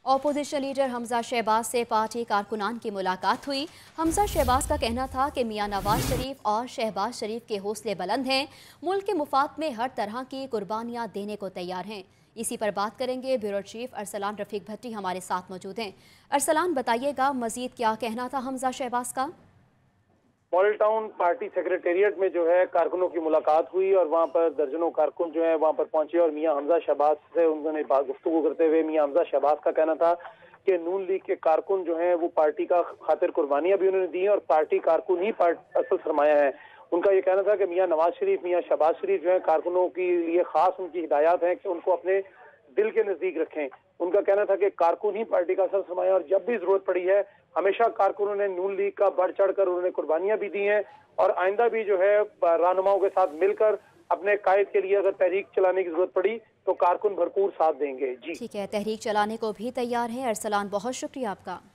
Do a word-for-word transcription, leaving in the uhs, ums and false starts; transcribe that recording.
Opposition leader Hamza Shahbaz से party कारकुनान की मुलाकात हुई। हमजा शहबाज का कहना था कि मियां नवाज शरीफ और शहबाज शरीफ के हौसले बुलंद हैं, मुल्क के मुफाद में हर तरह की कुर्बानियां देने को तैयार हैं। इसी पर बात करेंगे। ब्यूरो चीफ अरसलान रफीक भट्टी हमारे साथ मौजूद हैं। अरसलान, बताइएगा मजीद क्या कहना था हमजा शहबाज का? मॉडल टाउन पार्टी सेक्रेटेरिएट में जो है कारकुनों की मुलाकात हुई और वहां पर दर्जनों कारकुन जो है वहां पर पहुंचे और मियां हमजा शहबाज से उन्होंने गुफ्तगू करते हुए मियां हमजा शहबाज का कहना था कि नून लीग के कारकुन जो हैं वो पार्टी का खातिर कुर्बानियां भी उन्होंने दी हैं और पार्टी कारकुन ही पार्टी असल सरमाया है। उनका ये कहना था कि मियां नवाज शरीफ मियां शहबाज शरीफ जो है कारकुनों के लिए खास उनकी हिदायत है कि उनको अपने दिल के नजदीक रखें। उनका कहना था कि कारकुन ही पार्टी का असल सरमाया और जब भी जरूरत पड़ी है हमेशा कारकुनों ने नून लीग का बढ़ चढ़कर उन्होंने कुर्बानियां भी दी हैं और आइंदा भी जो है रहनुमाओं के साथ मिलकर अपने कायद के लिए अगर तहरीक चलाने की जरूरत पड़ी तो कारकुन भरपूर साथ देंगे। जी ठीक है, तहरीक चलाने को भी तैयार है। अरसलान, बहुत शुक्रिया आपका।